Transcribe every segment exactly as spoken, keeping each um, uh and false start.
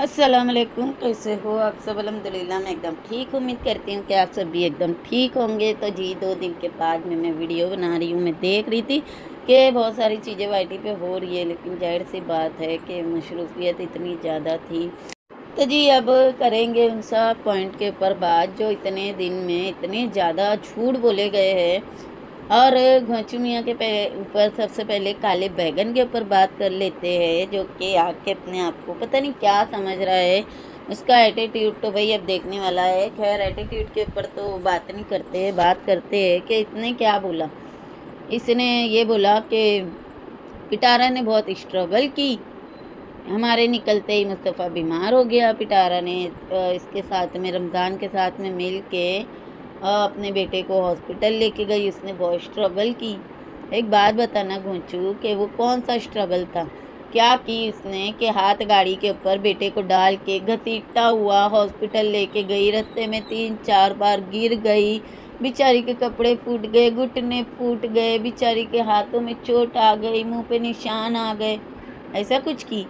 अस्सलाम वालेकुम, कैसे हो आप सब? अल्हम्दुलिल्लाह मैं एकदम ठीक। उम्मीद करती हूँ कि आप सब भी एकदम ठीक होंगे। तो जी दो दिन के बाद में मैं वीडियो बना रही हूँ। मैं देख रही थी कि बहुत सारी चीज़ें वाईटी पे हो रही है, लेकिन जाहिर सी बात है कि मशरूफियत इतनी ज़्यादा थी। तो जी अब करेंगे उन सब पॉइंट के ऊपर बात जो इतने दिन में इतने ज़्यादा झूठ बोले गए हैं। और घोंचू मियाँ के पे- ऊपर सबसे पहले काले बैगन के ऊपर बात कर लेते हैं, जो कि आके अपने आप को पता नहीं क्या समझ रहा है। उसका एटीट्यूड तो भाई अब देखने वाला है। खैर एटीट्यूड के ऊपर तो बात नहीं करते, बात करते हैं कि इसने क्या बोला। इसने ये बोला कि पिटारा ने बहुत स्ट्रगल की, हमारे निकलते ही मुस्तफ़ा बीमार हो गया। पिटारा ने अ, इसके साथ में रमज़ान के साथ में मिल के अ, अपने बेटे को हॉस्पिटल लेके गई। उसने बहुत स्ट्रगल की। एक बात बताना घोंचू कि वो कौन सा स्ट्रगल था? क्या की उसने कि हाथ गाड़ी के ऊपर बेटे को डाल के घसीटता हुआ हॉस्पिटल लेके गई। रास्ते में तीन चार बार गिर गई, बेचारी के कपड़े फूट गए, घुटने फूट गए, बेचारी के हाथों में चोट आ गई, मुंह पे निशान आ गए। ऐसा कुछ की?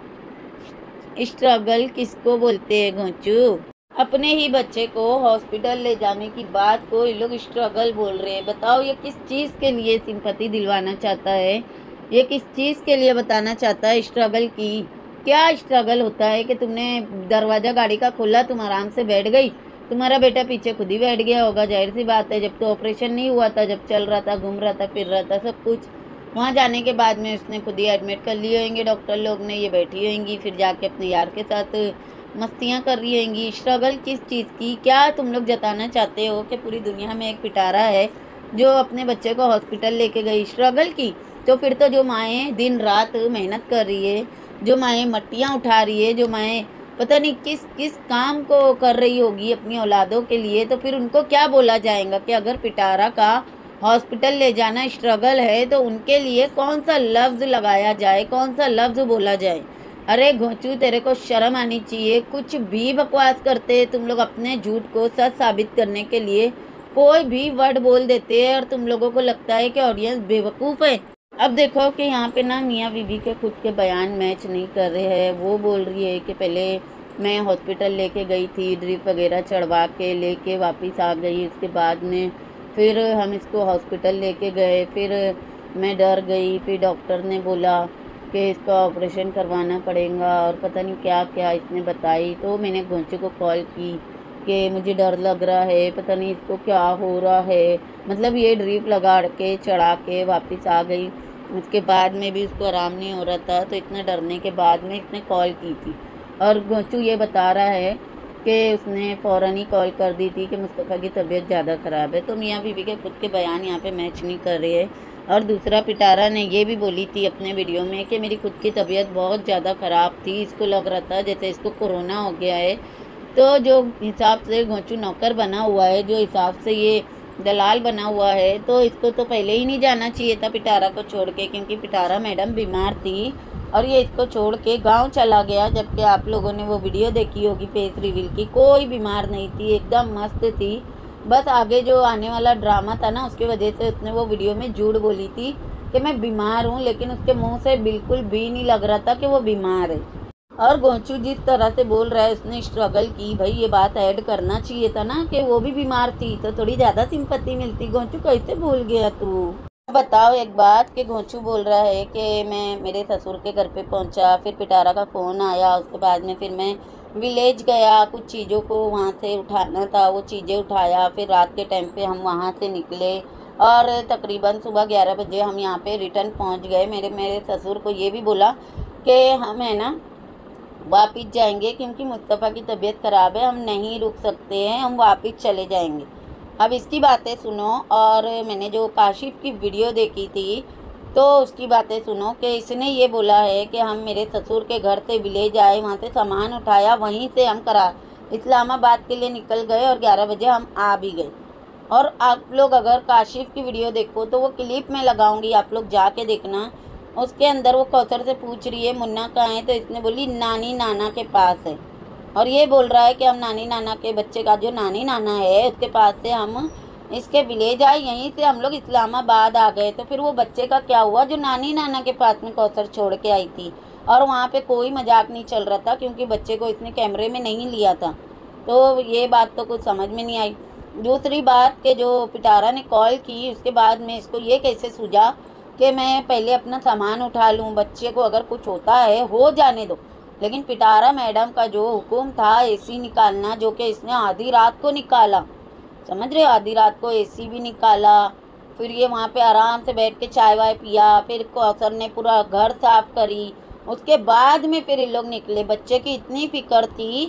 स्ट्रगल किसको बोलते हैं घोंचू? अपने ही बच्चे को हॉस्पिटल ले जाने की बात को ये लोग स्ट्रगल बोल रहे हैं। बताओ ये किस चीज़ के लिए सिंपैथी दिलवाना चाहता है? ये किस चीज़ के लिए बताना चाहता है स्ट्रगल की? क्या स्ट्रगल होता है कि तुमने दरवाज़ा गाड़ी का खोला, तुम आराम से बैठ गई, तुम्हारा बेटा पीछे खुद ही बैठ गया होगा। जाहिर सी बात है, जब तो ऑपरेशन नहीं हुआ था, जब चल रहा था, घूम रहा था, फिर रहा था सब कुछ, वहाँ जाने के बाद में उसने खुद ही एडमिट कर लिए होंगे डॉक्टर लोग ने। ये बैठी होंगी, फिर जाके अपने यार के साथ मस्तियाँ कर रही होंगी। स्ट्रगल किस चीज़ की? क्या तुम लोग जताना चाहते हो कि पूरी दुनिया में एक पिटारा है जो अपने बच्चे को हॉस्पिटल लेके गई? स्ट्रगल की तो फिर तो जो माएँ दिन रात मेहनत कर रही है, जो माएँ मट्टियाँ उठा रही है, जो माएँ पता नहीं किस किस काम को कर रही होगी अपनी औलादों के लिए, तो फिर उनको क्या बोला जाएगा कि अगर पिटारा का हॉस्पिटल ले जाना स्ट्रगल है तो उनके लिए कौन सा लफ्ज़ लगाया जाए, कौन सा लफ्ज़ बोला जाए? अरे घोंचू, तेरे को शर्म आनी चाहिए। कुछ भी बकवास करते हैं तुम लोग, अपने झूठ को सच साबित करने के लिए कोई भी वर्ड बोल देते हैं और तुम लोगों को लगता है कि ऑडियंस बेवकूफ़ है। अब देखो कि यहाँ पे ना मियाँ बीवी के खुद के बयान मैच नहीं कर रहे हैं। वो बोल रही है कि पहले मैं हॉस्पिटल लेके गई थी, ड्रिप वगैरह चढ़वा के लेके वापस आ गई। उसके बाद में फिर हम इसको हॉस्पिटल लेके गए, फिर मैं डर गई, फिर डॉक्टर ने बोला कि इसका ऑपरेशन करवाना पड़ेगा और पता नहीं क्या क्या इसने बताई। तो मैंने घोंचू को कॉल की कि मुझे डर लग रहा है, पता नहीं इसको क्या हो रहा है। मतलब ये ड्रिप लगा के चढ़ा के वापस आ गई। उसके बाद में भी उसको आराम नहीं हो रहा था, तो इतना डरने के बाद में इसने कॉल की थी। और घोंचू ये बता रहा है कि उसने फ़ौरन ही कॉल कर दी थी कि मुस्तफ़ा की तबीयत ज़्यादा ख़राब है। तो मियाँ बीवी के खुद के बयान यहाँ पे मैच नहीं कर रहे हैं। और दूसरा, पिटारा ने ये भी बोली थी अपने वीडियो में कि मेरी खुद की तबीयत बहुत ज़्यादा ख़राब थी, इसको लग रहा था जैसे इसको कोरोना हो गया है। तो जो हिसाब से घोंचू नौकर बना हुआ है, जो हिसाब से ये दलाल बना हुआ है, तो इसको तो पहले ही नहीं जाना चाहिए था पिटारा को छोड़ के, क्योंकि पिटारा मैडम बीमार थी और ये इसको छोड़ के गांव चला गया। जबकि आप लोगों ने वो वीडियो देखी होगी फेस रिवील की, कोई बीमार नहीं थी, एकदम मस्त थी। बस आगे जो आने वाला ड्रामा था ना, उसकी वजह से उसने वो वीडियो में झूठ बोली थी कि मैं बीमार हूँ, लेकिन उसके मुंह से बिल्कुल भी नहीं लग रहा था कि वो बीमार है। और घोंचू जिस तरह से बोल रहा है उसने स्ट्रगल की, भाई ये बात ऐड करना चाहिए था ना कि वो भी बीमार थी, तो थोड़ी ज़्यादा सिंपत्ति मिलती। घोंचू कैसे भूल गया तू? बताओ एक बात कि घोंचू बोल रहा है कि मैं मेरे ससुर के घर पे पहुंचा, फिर पिटारा का फ़ोन आया, उसके बाद में फिर मैं विलेज गया, कुछ चीज़ों को वहाँ से उठाना था, वो चीज़ें उठाया, फिर रात के टाइम पे हम वहाँ से निकले और तकरीबन सुबह ग्यारह बजे हम यहाँ पे रिटर्न पहुँच गए। मेरे मेरे ससुर को ये भी बोला कि हम है ना वापिस जाएंगे, क्योंकि मुस्तफ़ा की तबीयत ख़राब है, हम नहीं रुक सकते हैं, हम वापिस चले जाएंगे। अब इसकी बातें सुनो। और मैंने जो काशिफ़ की वीडियो देखी थी तो उसकी बातें सुनो कि इसने ये बोला है कि हम मेरे ससुर के घर से विलेज आए, वहाँ से सामान उठाया, वहीं से हम करा इस्लामाबाद के लिए निकल गए और ग्यारह बजे हम आ भी गए। और आप लोग अगर काशिफ़ की वीडियो देखो तो वो क्लिप में लगाऊंगी, आप लोग जाके देखना। उसके अंदर वो कौसर से पूछ रही है मुन्ना कहाँ है, तो इसने बोली नानी नाना के पास है। और ये बोल रहा है कि हम नानी नाना के बच्चे का जो नानी नाना है उसके पास से हम इसके विलेज आए, यहीं से हम लोग इस्लामाबाद आ गए। तो फिर वो बच्चे का क्या हुआ जो नानी नाना के पास में कौसर छोड़ के आई थी? और वहाँ पे कोई मजाक नहीं चल रहा था, क्योंकि बच्चे को इसने कैमरे में नहीं लिया था। तो ये बात तो कुछ समझ में नहीं आई। दूसरी बात कि जो पिटारा ने कॉल की, उसके बाद में इसको ये कैसे सूझा कि मैं पहले अपना सामान उठा लूँ, बच्चे को अगर कुछ होता है हो जाने दो। लेकिन पिटारा मैडम का जो हुक्म था एसी निकालना, जो कि इसने आधी रात को निकाला, समझ रहे हो, आधी रात को एसी भी निकाला। फिर ये वहाँ पे आराम से बैठ के चाय वाय पिया, फिर कौसर ने पूरा घर साफ करी, उसके बाद में फिर इन लोग निकले। बच्चे की इतनी फिक्र थी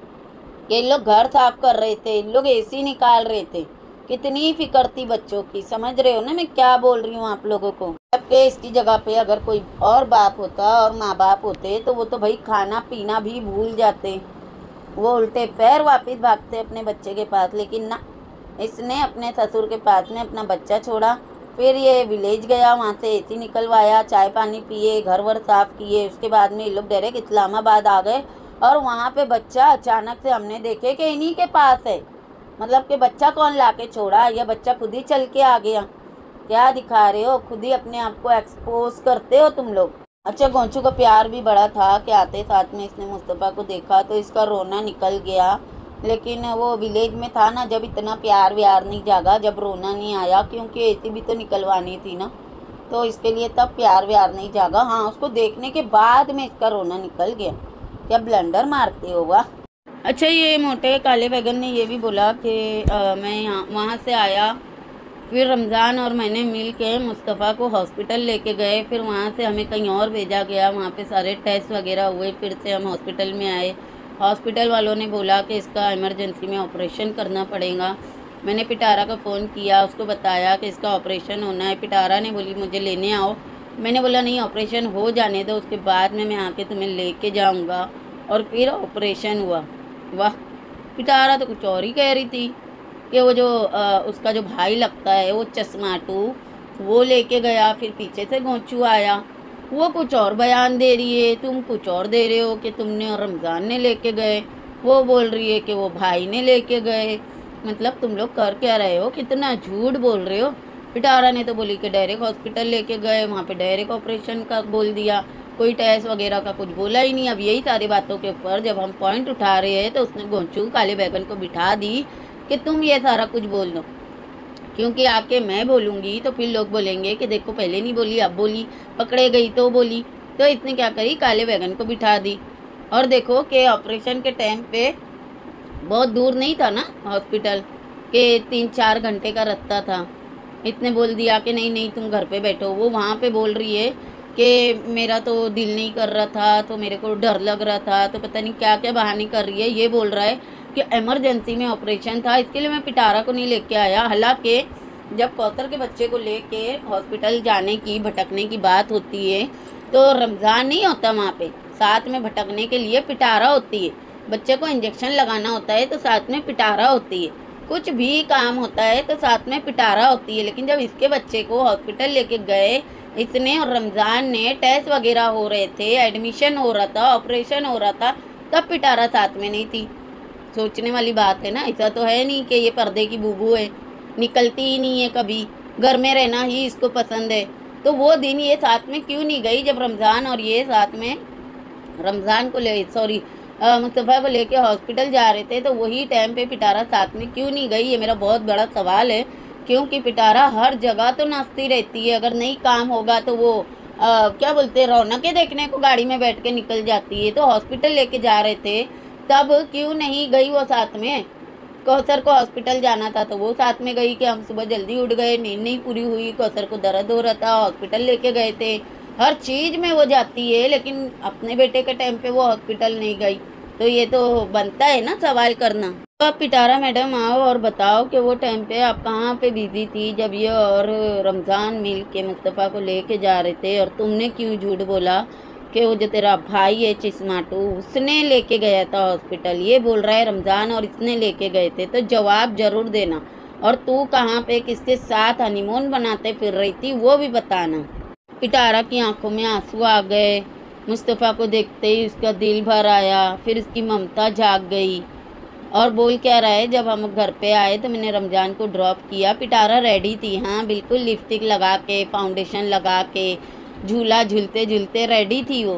कि इन लोग घर साफ कर रहे थे, इन लोग एसी निकाल रहे थे, कितनी फिक्र थी बच्चों की, समझ रहे हो ना मैं क्या बोल रही हूँ आप लोगों को। जबकि इसकी जगह पे अगर कोई और बाप होता और माँ बाप होते तो वो तो भाई खाना पीना भी भूल जाते, वो उल्टे पैर वापस भागते अपने बच्चे के पास। लेकिन ना, इसने अपने ससुर के पास में अपना बच्चा छोड़ा, फिर ये विलेज गया, वहाँ से एसी निकलवाया, चाय पानी पिए, घर वर साफ किए। उसके बाद में ये लोग डायरेक्ट इस्लामाबाद आ गए और वहाँ पे बच्चा अचानक से हमने देखे कि इन्हीं के पास है। मतलब कि बच्चा कौन ला के छोड़ा, या बच्चा खुद ही चल के आ गया। क्या दिखा रहे हो, खुद ही अपने आप को एक्सपोज करते हो तुम लोग। अच्छा, गोंचू का प्यार भी बड़ा था कि आते साथ में इसने मुस्तफ़ा को देखा तो इसका रोना निकल गया। लेकिन वो विलेज में था ना, जब इतना प्यार व्यार नहीं जागा, जब रोना नहीं आया, क्योंकि एसी भी तो निकलवानी थी ना, तो इसके लिए तब प्यार व्यार नहीं जागा। हाँ, उसको देखने के बाद में इसका रोना निकल गया। क्या ब्लंडर मारते हो वाह। अच्छा, ये मोटे काले बैगन ने ये भी बोला कि मैं यहाँ वहाँ से आया, फिर रमज़ान और मैंने मिल के मुस्तफ़ा को हॉस्पिटल लेके गए, फिर वहाँ से हमें कहीं और भेजा गया, वहाँ पे सारे टेस्ट वगैरह हुए, फिर से हम हॉस्पिटल में आए। हॉस्पिटल वालों ने बोला कि इसका इमरजेंसी में ऑपरेशन करना पड़ेगा। मैंने पिटारा को फ़ोन किया, उसको बताया कि इसका ऑपरेशन होना है। पिटारा ने बोली मुझे लेने आओ। मैंने बोला नहीं, ऑपरेशन हो जाने दो, उसके बाद में मैं आके तुम्हें लेके जाऊँगा। और फिर ऑपरेशन हुआ। वाह, पिटारा तो कुछ और ही कह रही थी कि वो जो आ, उसका जो भाई लगता है वो चश्माटू, वो लेके गया, फिर पीछे से गोंचू आया, वो कुछ और बयान दे रही है, तुम कुछ और दे रहे हो कि तुमने और रमज़ान ने लेके गए, वो बोल रही है कि वो भाई ने लेके गए। मतलब तुम लोग कर क्या रहे हो, कितना झूठ बोल रहे हो। पिटारा ने तो बोली कि डायरेक्ट हॉस्पिटल लेके गए, वहाँ पे डायरेक्ट ऑपरेशन का बोल दिया, कोई टेस्ट वगैरह का कुछ बोला ही नहीं। अब यही सारी बातों के ऊपर जब हम पॉइंट उठा रहे हैं तो उसने गोंचू काले बैगन को बिठा दी कि तुम ये सारा कुछ बोल दो, क्योंकि आके मैं बोलूँगी तो फिर लोग बोलेंगे कि देखो पहले नहीं बोली अब बोली, पकड़े गई तो बोली। तो इसने क्या करी, काले बैगन को बिठा दी। और देखो कि ऑपरेशन के टाइम पे बहुत दूर नहीं था ना हॉस्पिटल, के तीन चार घंटे का रास्ता था। इसने बोल दिया कि नहीं नहीं तुम घर पे बैठो। वो वहाँ पे बोल रही है कि मेरा तो दिल नहीं कर रहा था, तो मेरे को डर लग रहा था, तो पता नहीं क्या क्या बहाने कर रही है। ये बोल रहा है कि इमरजेंसी में ऑपरेशन था, इसके लिए मैं पिटारा को नहीं लेके आया। हालांकि जब कौसर के बच्चे को लेके हॉस्पिटल जाने की भटकने की बात होती है तो रमज़ान नहीं होता वहाँ पे, साथ में भटकने के लिए पिटारा होती है। बच्चे को इंजेक्शन लगाना होता है तो साथ में पिटारा होती है, कुछ भी काम होता है तो साथ में पिटारा होती है। लेकिन जब इसके बच्चे को हॉस्पिटल लेके गए इसने और रमज़ान ने, टेस्ट वगैरह हो रहे थे, एडमिशन हो रहा था, ऑपरेशन हो रहा था, तब पिटारा साथ में नहीं थी। सोचने वाली बात है ना। ऐसा तो है नहीं कि ये पर्दे की बूबू है, निकलती ही नहीं है कभी, घर में रहना ही इसको पसंद है। तो वो दिन ये साथ में क्यों नहीं गई जब रमज़ान और ये साथ में रमज़ान को ले सॉरी मुस्तफ़ा को लेके हॉस्पिटल जा रहे थे, तो वही टाइम पे पिटारा साथ में क्यों नहीं गई, ये मेरा बहुत बड़ा सवाल है। क्योंकि पिटारा हर जगह तो नाचती रहती है, अगर नहीं काम होगा तो वो आ, क्या बोलते हैं, रौनकें देखने को गाड़ी में बैठ के निकल जाती है। तो हॉस्पिटल लेके जा रहे थे तब क्यों नहीं गई वो साथ में। कौसर को हॉस्पिटल जाना था तो वो साथ में गई कि हम सुबह जल्दी उठ गए, नींद नहीं पूरी हुई, कौसर को दर्द हो रहा था, हॉस्पिटल लेके गए थे, हर चीज़ में वो जाती है। लेकिन अपने बेटे के टाइम पे वो हॉस्पिटल नहीं गई, तो ये तो बनता है ना सवाल करना। तो आप पिटारा मैडम आओ और बताओ कि वो टाइम पे आप कहाँ पे बिजी थी जब ये और रमज़ान मिल के मुस्तफ़ा को लेके जा रहे थे, और तुमने क्यों झूठ बोला कि वो जो तेरा भाई है चिस्माटू उसने लेके गया था हॉस्पिटल। ये बोल रहा है रमज़ान और इसने लेके गए थे, तो जवाब ज़रूर देना। और तू कहाँ पे किसके साथ हनीमून बनाते फिर रही थी वो भी बताना। पिटारा की आंखों में आंसू आ गए, मुस्तफ़ा को देखते ही उसका दिल भर आया, फिर उसकी ममता जाग गई। और बोल क्या रहा है, जब हम घर पे आए तो मैंने रमज़ान को ड्रॉप किया। पिटारा रेडी थी, हाँ बिल्कुल, लिपस्टिक लगा के, फाउंडेशन लगा के, झूला झूलते झूलते रेडी थी वो।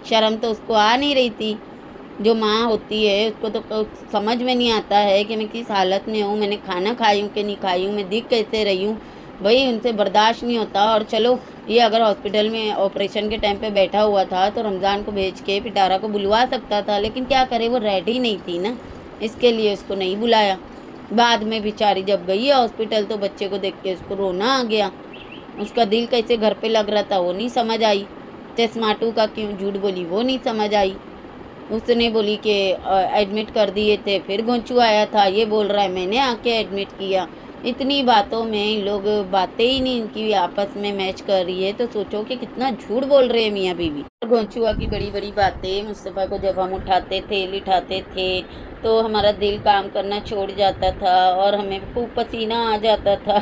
शर्म तो उसको आ नहीं रही थी। जो माँ होती है उसको तो क- समझ में नहीं आता है कि मैं किस हालत में हूँ, मैंने खाना खाई हूँ कि नहीं खाई हूँ, मैं दिख कैसे रही हूँ। भाई उनसे बर्दाश्त नहीं होता। और चलो, ये अगर हॉस्पिटल में ऑपरेशन के टाइम पे बैठा हुआ था तो रमज़ान को भेज के पिटारा को बुलवा सकता था, लेकिन क्या करे, वो रेडी नहीं थी ना, इसके लिए उसको नहीं बुलाया। बाद में बेचारी जब गई है हॉस्पिटल तो बच्चे को देख के उसको रोना आ गया। उसका दिल कैसे घर पे लग रहा था वो नहीं समझ आई। चश्माटू का क्यों झूठ बोली वो नहीं समझ आई। उसने बोली कि एडमिट कर दिए थे, फिर गोंचू आया था, ये बोल रहा है मैंने आके एडमिट किया। इतनी बातों में इन लोग बातें ही नहीं इनकी आपस में मैच कर रही है, तो सोचो कि कितना झूठ बोल रहे हैं मियाँ बीवी। गोंचुआ की बड़ी बड़ी बातें, मुस्तफ़ा को जब हम उठाते थे लिठाते थे तो हमारा दिल काम करना छोड़ जाता था और हमें खूब पसीना आ जाता था।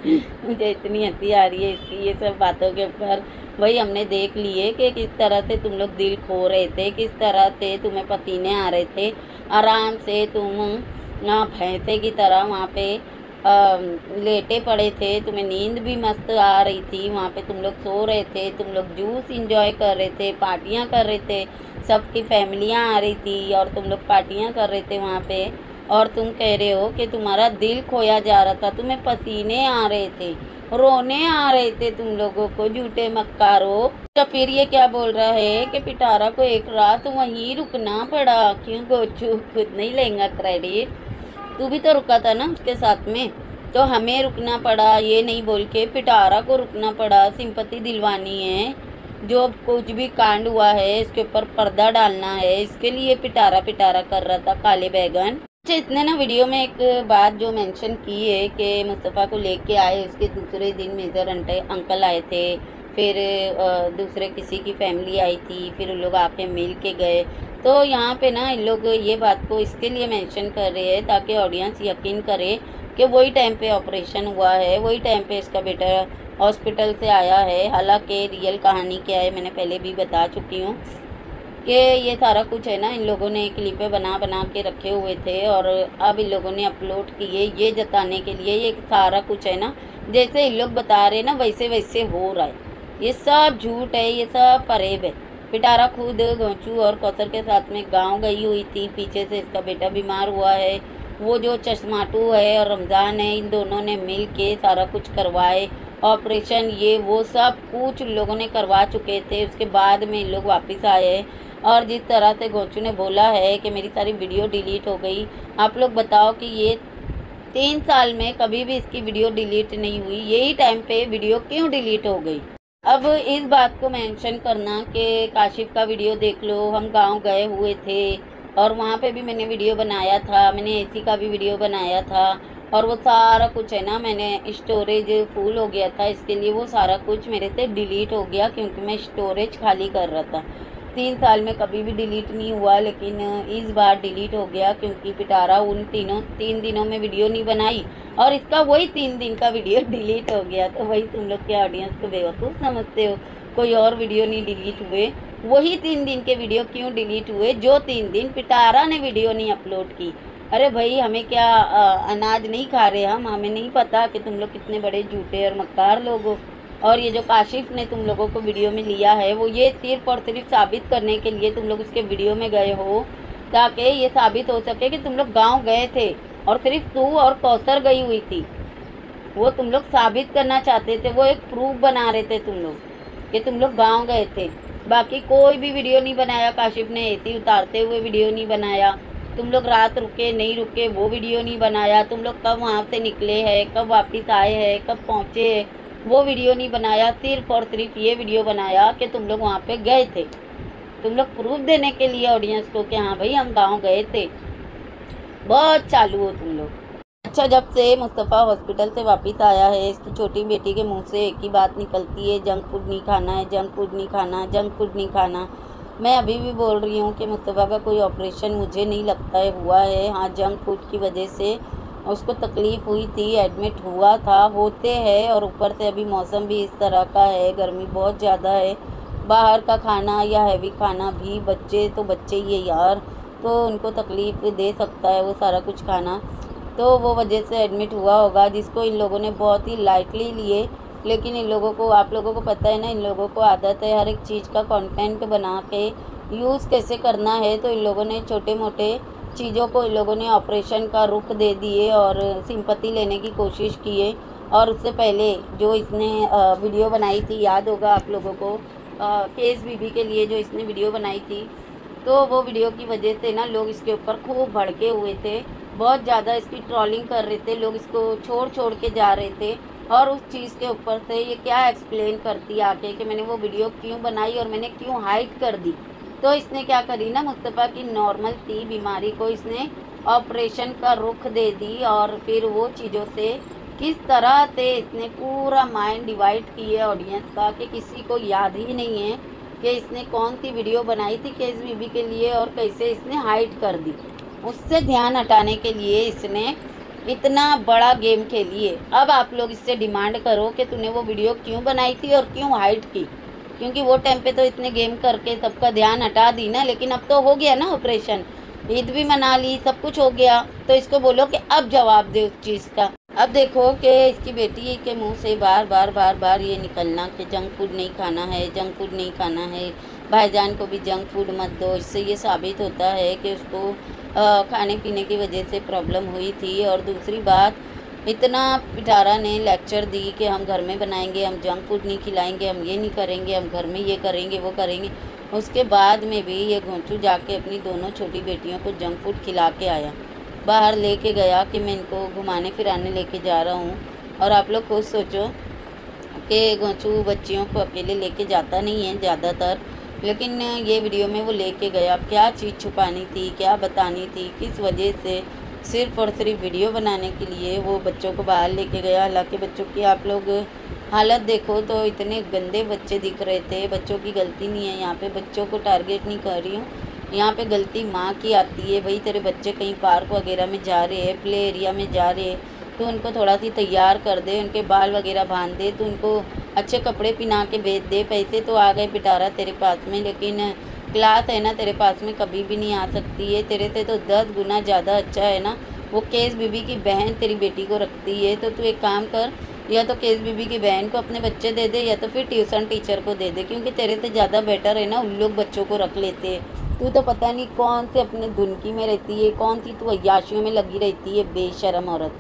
मुझे इतनी हंसी आ रही है इसकी ये सब बातों के ऊपर। वही हमने देख लिए कि किस तरह से तुम लोग दिल खो रहे थे, किस तरह से तुम्हें पसीने आ रहे थे। आराम से तुम ना भैंसे की तरह वहाँ पे आ, लेटे पड़े थे, तुम्हें नींद भी मस्त आ रही थी। वहाँ पे तुम लोग सो रहे थे, तुम लोग जूस इंजॉय कर रहे थे, पार्टियाँ कर रहे थे, सबकी फैमिलियाँ आ रही थी और तुम लोग पार्टियाँ कर रहे थे वहाँ पे। और तुम कह रहे हो कि तुम्हारा दिल खोया जा रहा था, तुम्हें पसीने आ रहे थे, रोने आ रहे थे तुम लोगों को, झूठे मक्कारो। तो फिर ये क्या बोल रहा है कि पिटारा को एक रात वहीं रुकना पड़ा। क्यों गोचू, खुद नहीं लेगा क्रेडिट? तू भी तो रुका था ना उसके साथ में, तो हमें रुकना पड़ा ये नहीं बोल के पिटारा को रुकना पड़ा। सिंपत्ति दिलवानी है, जो कुछ भी कांड हुआ है इसके ऊपर पर्दा डालना है, इसके लिए पिटारा पिटारा कर रहा था काले बैगन। अच्छा, इतने ना वीडियो में एक बात जो मेंशन की है कि मुस्तफ़ा को लेके आए, उसके दूसरे दिन मेजर अंटे अंकल आए थे, फिर दूसरे किसी की फैमिली आई थी, फिर उन लोग आके मिल के गए। तो यहाँ पे ना इन लोग ये बात को इसके लिए मेंशन कर रहे हैं ताकि ऑडियंस यकीन करे कि वही टाइम पे ऑपरेशन हुआ है, वही टाइम पे इसका बेटा हॉस्पिटल से आया है। हालांकि रियल कहानी क्या है मैंने पहले भी बता चुकी हूँ कि ये सारा कुछ है ना इन लोगों ने क्लिपें बना बना के रखे हुए थे और अब इन लोगों ने अपलोड किए ये जताने के लिए। ये सारा कुछ है ना जैसे इन लोग बता रहे ना वैसे वैसे हो रहा है। ये सब झूठ है, ये सब फरेब है। पिटारा खुद गोंचू और कौसर के साथ में गांव गई हुई थी, पीछे से इसका बेटा बीमार हुआ है। वो जो चश्माटू है और रमज़ान है, इन दोनों ने मिल के सारा कुछ करवाए, ऑपरेशन ये वो सब कुछ लोगों ने करवा चुके थे। उसके बाद में इन लोग वापस आए और जिस तरह से गोंचू ने बोला है कि मेरी सारी वीडियो डिलीट हो गई, आप लोग बताओ कि ये तीन साल में कभी भी इसकी वीडियो डिलीट नहीं हुई, यही टाइम पे वीडियो क्यों डिलीट हो गई? अब इस बात को मेंशन करना कि काशिफ का वीडियो देख लो, हम गांव गए हुए थे और वहाँ पे भी मैंने वीडियो बनाया था, मैंने एसी का भी वीडियो बनाया था और वो सारा कुछ है ना मैंने स्टोरेज फुल हो गया था, इसके लिए वो सारा कुछ मेरे से डिलीट हो गया क्योंकि मैं स्टोरेज खाली कर रहा था। तीन साल में कभी भी डिलीट नहीं हुआ, लेकिन इस बार डिलीट हो गया क्योंकि पिटारा उन तीनों तीन दिनों में वीडियो नहीं बनाई और इसका वही तीन दिन का वीडियो डिलीट हो गया। तो वही तुम लोग के ऑडियंस को बेवकूफ़ समझते हो, कोई और वीडियो नहीं डिलीट हुए, वही तीन दिन के वीडियो क्यों डिलीट हुए जो तीन दिन पिटारा ने वीडियो नहीं अपलोड की। अरे भाई हमें क्या आ, अनाज नहीं खा रहे हम, हमें नहीं पता कि तुम लोग कितने बड़े झूठे और मक्कार लोग हो। और ये जो काशिफ ने तुम लोगों को वीडियो में लिया है वो ये सिर्फ और सिर्फ साबित करने के लिए तुम लोग उसके वीडियो में गए हो ताकि ये साबित हो सके कि तुम लोग गांव गए थे और सिर्फ तू और कौसर गई हुई थी। वो तुम लोग साबित करना चाहते थे, वो एक प्रूफ बना रहे थे तुम लोग कि तुम लोग गांव गए थे। बाकी कोई भी वीडियो नहीं बनाया, काशिफ ने एसी उतारते हुए वीडियो नहीं बनाया, तुम लोग रात रुके नहीं रुके वो वीडियो नहीं बनाया, तुम लोग कब वहाँ से निकले हैं, कब वापस आए हैं, कब पहुँचे हैं वो वीडियो नहीं बनाया। सिर्फ और सिर्फ ये वीडियो बनाया कि तुम लोग वहाँ पे गए थे, तुम लोग प्रूफ देने के लिए ऑडियंस को कि हाँ भाई हम गांव गए थे। बहुत चालू हो तुम लोग। अच्छा, जब से मुस्तफ़ा हॉस्पिटल से वापस आया है इसकी छोटी बेटी के मुंह से एक ही बात निकलती है, जंक फूड नहीं खाना है, जंक फूड नहीं खाना, जंक फूड नहीं खाना। मैं अभी भी बोल रही हूँ कि मुस्तफ़ा का कोई ऑपरेशन मुझे नहीं लगता है हुआ है। हाँ, जंक फूड की वजह से उसको तकलीफ़ हुई थी, एडमिट हुआ था, होते हैं। और ऊपर से अभी मौसम भी इस तरह का है, गर्मी बहुत ज़्यादा है, बाहर का खाना या हैवी खाना भी, बच्चे तो बच्चे ही है यार, तो उनको तकलीफ़ दे सकता है वो सारा कुछ खाना, तो वो वजह से एडमिट हुआ होगा जिसको इन लोगों ने बहुत ही लाइटली लिए लेकिन इन लोगों को, आप लोगों को पता है ना, इन लोगों को आदत है हर एक चीज़ का कंटेंट बना के यूज़ कैसे करना है। तो इन लोगों ने छोटे मोटे चीज़ों को, इन लोगों ने ऑपरेशन का रुख दे दिए और सिंपैथी लेने की कोशिश की है। और उससे पहले जो इसने वीडियो बनाई थी, याद होगा आप लोगों को, केस बीबी के लिए जो इसने वीडियो बनाई थी, तो वो वीडियो की वजह से ना लोग इसके ऊपर खूब भड़के हुए थे, बहुत ज़्यादा इसकी ट्रोलिंग कर रहे थे, लोग इसको छोड़ छोड़ के जा रहे थे। और उस चीज़ के ऊपर से ये क्या एक्सप्लेन करती आके कि मैंने वो वीडियो क्यों बनाई और मैंने क्यों हाइड कर दी। तो इसने क्या करी ना, मुस्तफ़ा की नॉर्मल थी बीमारी को इसने ऑपरेशन का रुख दे दी। और फिर वो चीज़ों से किस तरह से इसने पूरा माइंड डिवाइड की है ऑडियंस का कि किसी को याद ही नहीं है कि इसने कौन सी वीडियो बनाई थी केस बीबी के लिए और कैसे इसने हाइड कर दी। उससे ध्यान हटाने के लिए इसने इतना बड़ा गेम खेली है। अब आप लोग इससे डिमांड करो कि तूने वो वीडियो क्यों बनाई थी और क्यों हाइड की, क्योंकि वो टाइम पे तो इतने गेम करके सबका ध्यान हटा दी ना। लेकिन अब तो हो गया ना ऑपरेशन, ईद भी मना ली, सब कुछ हो गया, तो इसको बोलो कि अब जवाब दे उस चीज़ का। अब देखो कि इसकी बेटी के मुंह से बार बार बार बार ये निकलना कि जंक फूड नहीं खाना है, जंक फूड नहीं खाना है, भाईजान को भी जंक फूड मत दो। इससे ये साबित होता है कि उसको आ, खाने पीने की वजह से प्रॉब्लम हुई थी। और दूसरी बात, इतना पिटारा ने लेक्चर दी कि हम घर में बनाएंगे, हम जंक फूड नहीं खिलाएंगे, हम ये नहीं करेंगे, हम घर में ये करेंगे वो करेंगे। उसके बाद में भी ये घोंचू जाके अपनी दोनों छोटी बेटियों को जंक फूड खिला के आया, बाहर लेके गया कि मैं इनको घुमाने फिराने लेके जा रहा हूँ। और आप लोग खुद सोचो कि घोंचू बच्चियों को अकेले लेके जाता नहीं है ज़्यादातर, लेकिन ये वीडियो में वो लेके गया। क्या चीज़ छुपानी थी, क्या बतानी थी, किस वजह से, सिर्फ और सिर्फ वीडियो बनाने के लिए वो बच्चों को बाहर लेके गया। हालांकि बच्चों की आप लोग हालत देखो तो इतने गंदे बच्चे दिख रहे थे। बच्चों की गलती नहीं है, यहाँ पे बच्चों को टारगेट नहीं कर रही हूँ, यहाँ पे गलती माँ की आती है। भाई तेरे बच्चे कहीं पार्क वगैरह में जा रहे हैं, प्ले एरिया में जा रहे हैं, तो उनको थोड़ा सी तैयार कर दे, उनके बाल वगैरह बांध दे, तो उनको अच्छे कपड़े पहना के भेज दे। पैसे तो आ गए पिटारा तेरे पास में, लेकिन क्लास है ना तेरे पास में कभी भी नहीं आ सकती है। तेरे से तो दस गुना ज़्यादा अच्छा है ना वो केस बीबी की बहन तेरी बेटी को रखती है। तो तू एक काम कर, या तो केस बीबी की बहन को अपने बच्चे दे दे, या तो फिर ट्यूशन टीचर को दे दे, क्योंकि तेरे से ज़्यादा बेटर है ना उन लोग बच्चों को रख लेते हैं। तू तो पता नहीं कौन से अपने धुनकी में रहती है, कौन सी तू अय्याशियों में लगी रहती है, बेशरम औरत।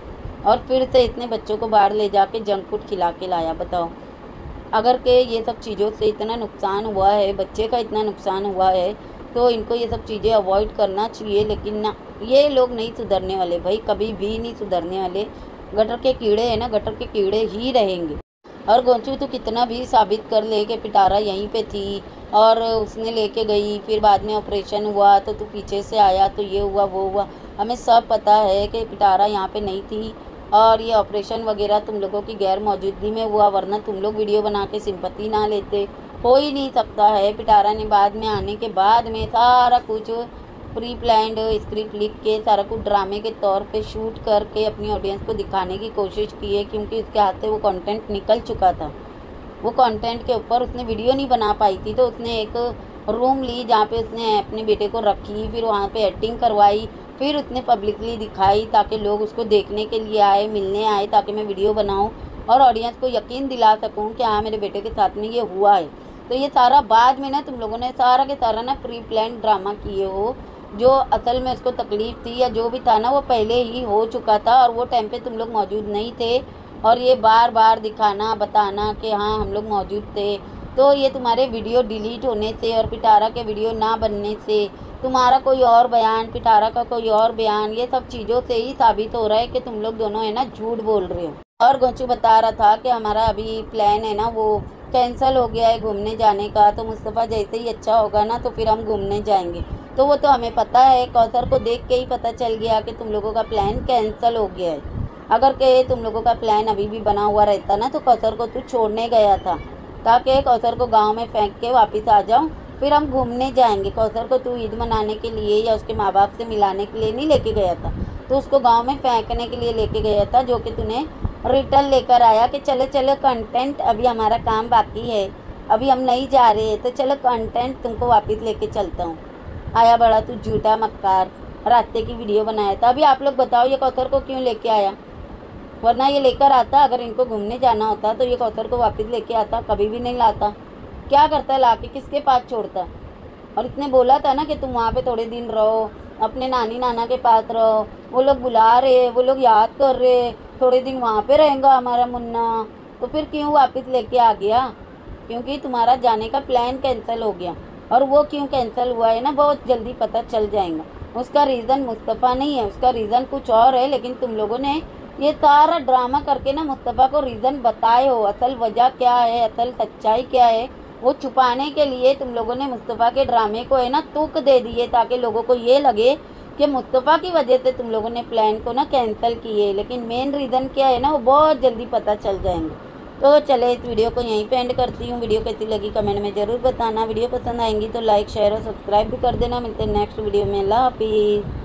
और फिर से इतने बच्चों को बाहर ले जाके जंक फूड खिला के लाया। बताओ, अगर के ये सब चीज़ों से इतना नुकसान हुआ है, बच्चे का इतना नुकसान हुआ है, तो इनको ये सब चीज़ें अवॉइड करना चाहिए। लेकिन ना, ये लोग नहीं सुधरने वाले भाई, कभी भी नहीं सुधरने वाले। गटर के कीड़े हैं ना, गटर के कीड़े ही रहेंगे। और गोंचू तो कितना भी साबित कर ले कि पिटारा यहीं पे थी और उसने लेके गई, फिर बाद में ऑपरेशन हुआ तो तू पीछे से आया, तो ये हुआ वो हुआ, हमें सब पता है कि पिटारा यहाँ पे नहीं थी और ये ऑपरेशन वगैरह तुम लोगों की गैर मौजूदगी में हुआ, वरना तुम लोग वीडियो बना के सिंपैथी ना लेते। हो ही नहीं सकता है। पिटारा ने बाद में आने के बाद में सारा कुछ प्री प्लान्ड स्क्रिप्ट लिख के, सारा कुछ ड्रामे के तौर पे शूट करके अपनी ऑडियंस को दिखाने की कोशिश की है, क्योंकि उसके हाथ से वो कंटेंट निकल चुका था। वो कंटेंट के ऊपर उसने वीडियो नहीं बना पाई थी, तो उसने एक रूम ली जहाँ पे उसने अपने बेटे को रखी, फिर वहाँ पे एक्टिंग करवाई, फिर उसने पब्लिकली दिखाई ताकि लोग उसको देखने के लिए आए, मिलने आए, ताकि मैं वीडियो बनाऊँ और ऑडियंस को यकीन दिला सकूँ कि हाँ मेरे बेटे के साथ में ये हुआ है। तो ये सारा बाद में ना तुम लोगों ने सारा के सारा ना प्री प्लान ड्रामा किए हो। जो असल में उसको तकलीफ़ थी या जो भी था ना, वो पहले ही हो चुका था और वो टाइम पे तुम लोग मौजूद नहीं थे। और ये बार बार दिखाना बताना कि हाँ हम लोग मौजूद थे, तो ये तुम्हारे वीडियो डिलीट होने से और पिटारा के वीडियो ना बनने से, तुम्हारा कोई और बयान, पिटारा का कोई और बयान, ये सब चीज़ों से ही साबित हो रहा है कि तुम लोग दोनों है ना झूठ बोल रहे हो। और गोंचू बता रहा था कि हमारा अभी प्लान है ना वो कैंसिल हो गया है घूमने जाने का, तो मुस्तफ़ा जैसे ही अच्छा होगा ना तो फिर हम घूमने जाएंगे। तो वो तो हमें पता है, कौसर को देख के ही पता चल गया कि तुम लोगों का प्लान कैंसिल हो गया है। अगर के तुम लोगों का प्लान अभी भी बना हुआ रहता ना, तो कौसर को तू छोड़ने गया था ताकि कौसर को गांव में फेंक के वापस आ जाऊं, फिर हम घूमने जाएंगे। कौसर को तू ईद मनाने के लिए या उसके माँ बाप से मिलाने के लिए नहीं लेके गया था, तो उसको गांव में फेंकने के लिए लेके गया था, जो कि तूने रिटर्न लेकर आया कि चलो चलो कंटेंट, अभी हमारा काम बाकी है, अभी हम नहीं जा रहे, तो चलो कंटेंट तुमको वापस लेके चलता हूँ। आया बड़ा तू झूठा मक्कार, रास्ते की वीडियो बनाया था। अभी आप लोग बताओ ये कौसर को क्यों लेके आया? वरना ये लेकर आता, अगर इनको घूमने जाना होता तो ये कौसर को वापस लेके आता, कभी भी नहीं लाता। क्या करता है लाके, किसके पास छोड़ता है? और इतने बोला था ना कि तुम वहाँ पे थोड़े दिन रहो, अपने नानी नाना के पास रहो, वो लोग बुला रहे, वो लोग याद कर रहे, थोड़े दिन वहाँ पे रहेगा हमारा मुन्ना, तो फिर क्यों वापस लेके आ गया? क्योंकि तुम्हारा जाने का प्लान कैंसिल हो गया। और वो क्यों कैंसिल हुआ है ना, बहुत जल्दी पता चल जाएगा। उसका रीज़न मुस्तफ़ा नहीं है, उसका रीज़न कुछ और है, लेकिन तुम लोगों ने ये सारा ड्रामा करके ना मुस्तफ़ा को रीज़न बताए हो। असल वजह क्या है, असल सच्चाई क्या है, वो छुपाने के लिए तुम लोगों ने मुस्तफ़ा के ड्रामे को है ना तुक दे दिए, ताकि लोगों को ये लगे कि मुस्तफ़ा की वजह से तुम लोगों ने प्लान को ना कैंसिल किए। लेकिन मेन रीज़न क्या है ना, वो बहुत जल्दी पता चल जाएंगे। तो चले इस वीडियो को यहीं पे एंड करती हूँ। वीडियो कैसी लगी कमेंट में ज़रूर बताना। वीडियो पसंद आएंगी तो लाइक शेयर और सब्सक्राइब भी कर देना। मिलते हैं नेक्स्ट वीडियो में। अल्लाह हाफिज़।